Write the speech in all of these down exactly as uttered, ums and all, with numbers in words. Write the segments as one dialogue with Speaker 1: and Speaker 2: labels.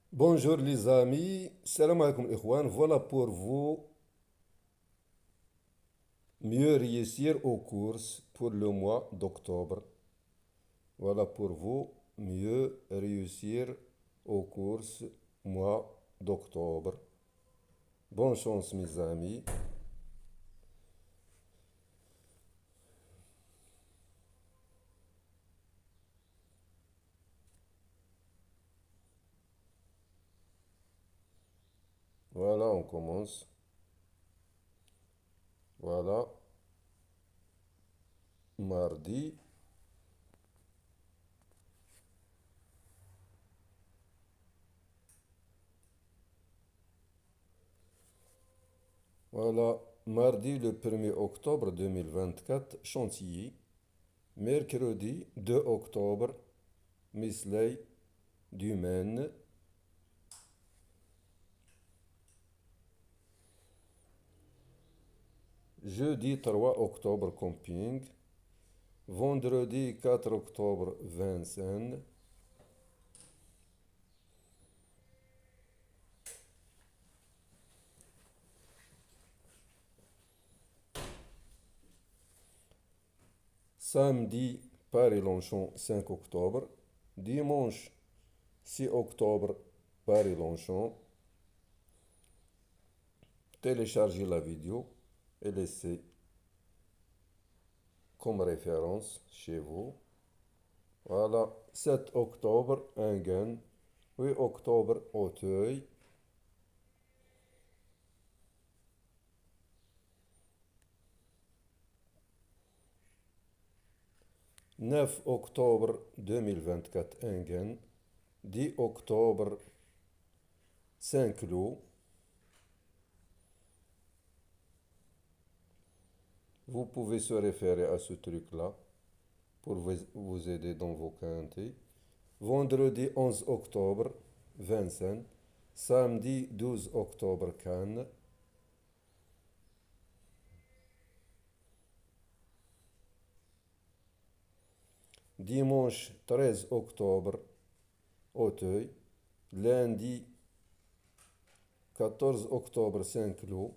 Speaker 1: Bonjour les amis, salam alaikum ikhwan. Voilà pour vous mieux réussir aux courses pour le mois d'octobre. Voilà pour vous mieux réussir aux courses mois d'octobre. Bonne chance mes amis. Voilà, on commence. Voilà, mardi. Voilà, mardi le premier octobre deux mille vingt-quatre, Chantilly. Mercredi deux octobre, Misley, du Maine. Jeudi trois octobre, camping. Vendredi quatre octobre, Vincennes. Samedi, Paris-Longchamp, cinq octobre. Dimanche, six octobre, Paris-Longchamp. Téléchargez la vidéo et laissez comme référence chez vous. Voilà, sept octobre, Enghien. huit octobre, Auteuil. neuf octobre deux mille vingt-quatre, Enghien. dix octobre, Saint-Cloud. Vous pouvez se référer à ce truc-là pour vous vous aider dans vos quintés. Vendredi onze octobre, Vincennes. Samedi douze octobre, Cannes. Dimanche treize octobre, Auteuil. Lundi quatorze octobre, Saint-Cloud.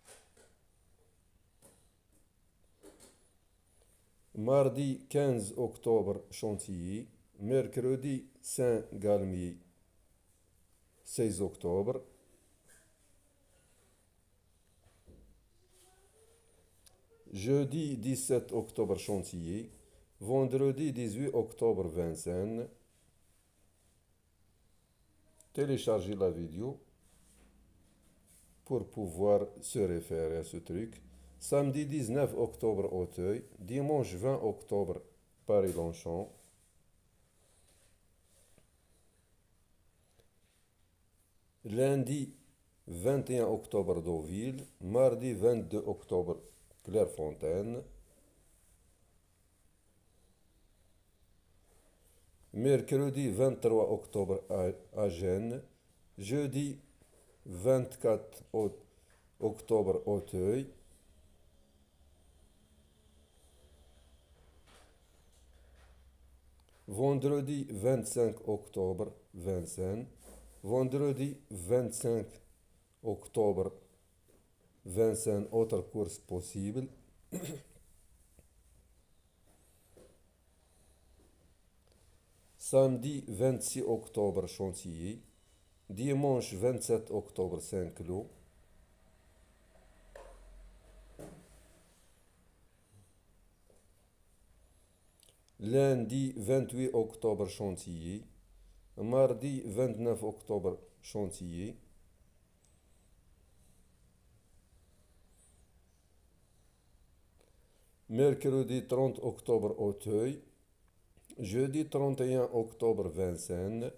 Speaker 1: Mardi quinze octobre, Chantilly. Mercredi Saint-Galmier, seize octobre. Jeudi dix-sept octobre, Chantilly. Vendredi dix-huit octobre, Vincennes. Téléchargez la vidéo pour pouvoir se référer à ce truc. Samedi dix-neuf octobre, Auteuil. Dimanche vingt octobre, Paris-Longchamp. Lundi vingt et un octobre, Deauville. Mardi vingt-deux octobre, Clairefontaine. Mercredi vingt-trois octobre, Agen. Jeudi vingt-quatre octobre, Auteuil. Vendredi vingt-cinq octobre, Vincennes. Vendredi vingt-cinq octobre, Vincennes, autre course possible. Samedi vingt-six octobre, Chantilly. Dimanche vingt-sept octobre, Saint-Cloud. Lundi vingt-huit octobre, Chantilly. Mardi vingt-neuf octobre, Chantilly. Mercredi trente octobre, Auteuil. Jeudi trente et un octobre, Vincennes.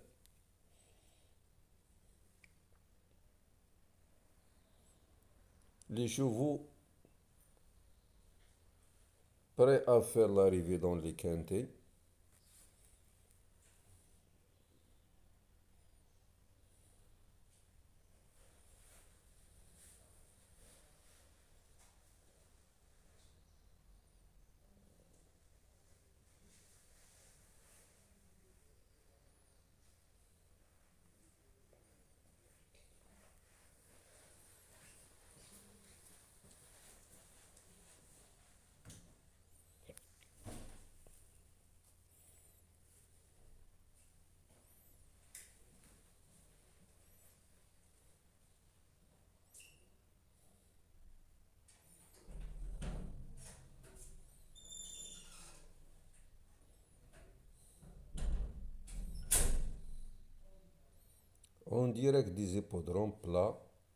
Speaker 1: Les chevaux prêts à faire l'arrivée dans les quintés. En direct des hippodromes plats,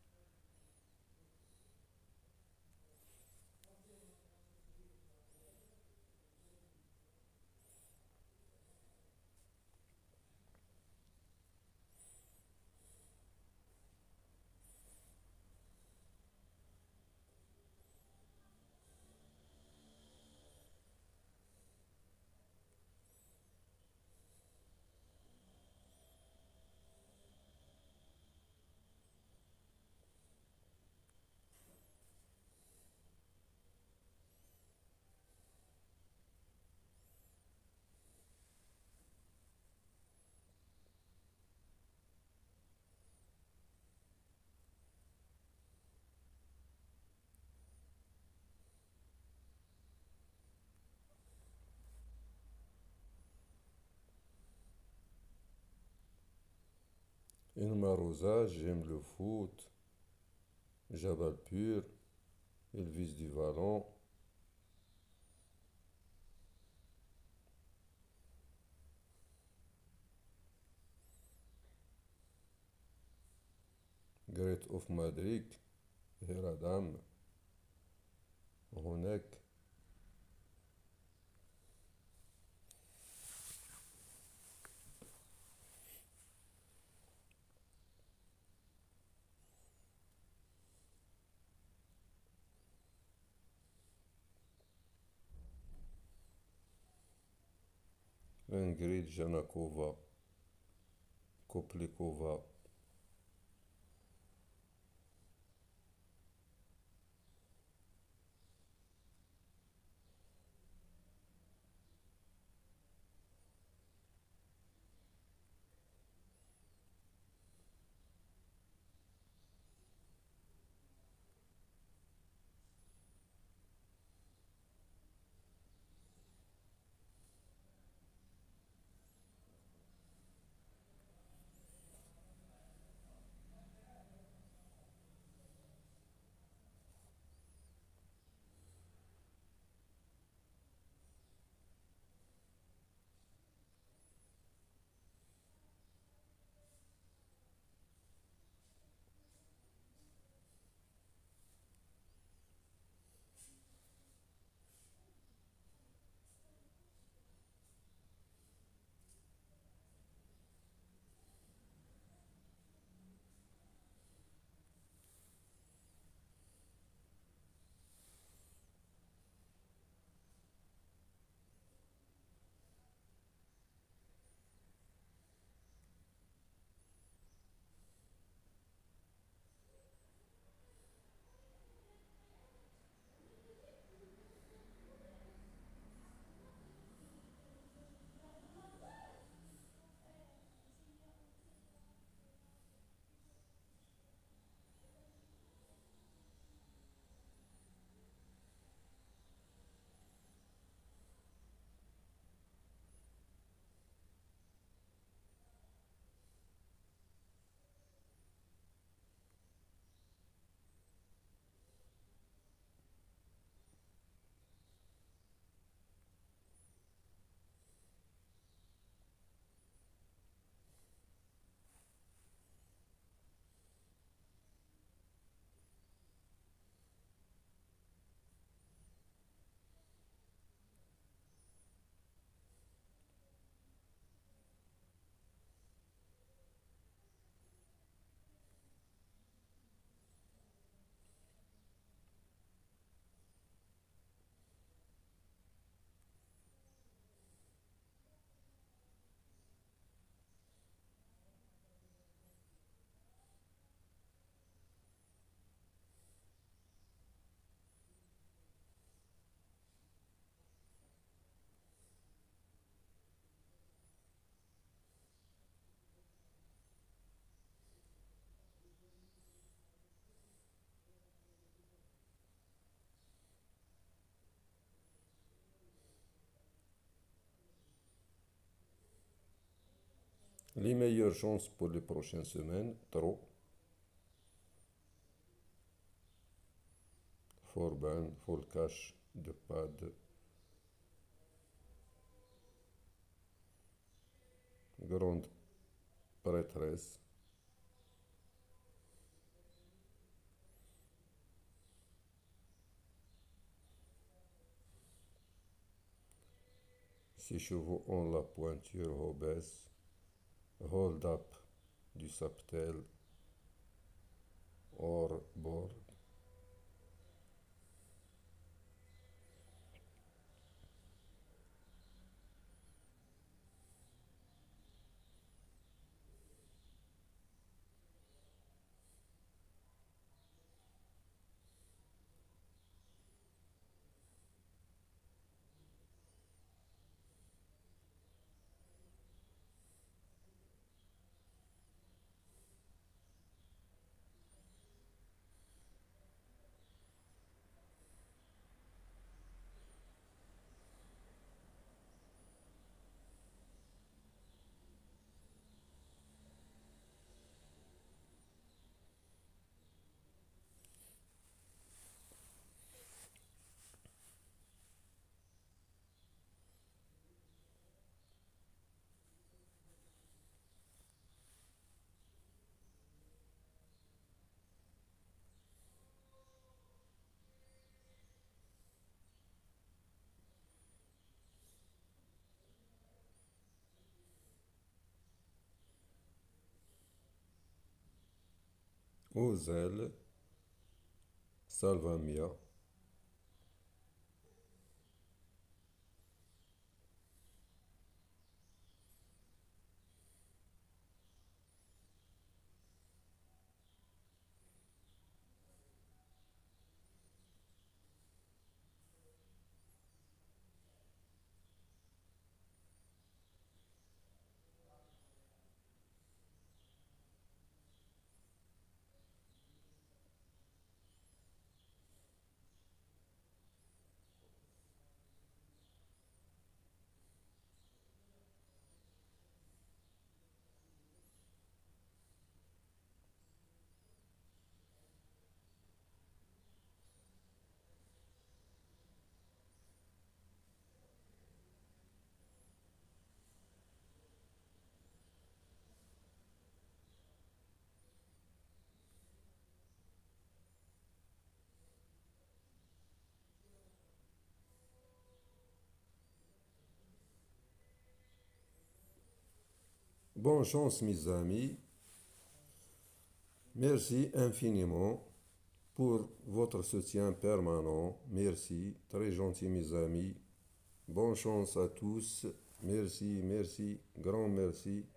Speaker 1: une Marosa, j'aime le foot, Jabal Pur, Elvis du Vallon, Great of Madrid, هرادام هناك إنجريد جاناكوفا كوبليكوفا Les meilleures chances pour les prochaines semaines, trop. Forban, Folcash, de Pad, Grande Prêtresse, Ces chevaux ont la pointure obèse. Hold up du saptel. Hors bord. Aux ailes, salvamia. Bonne chance, mes amis. Merci infiniment pour votre soutien permanent. Merci, très gentil, mes amis. Bonne chance à tous. Merci, merci, grand merci.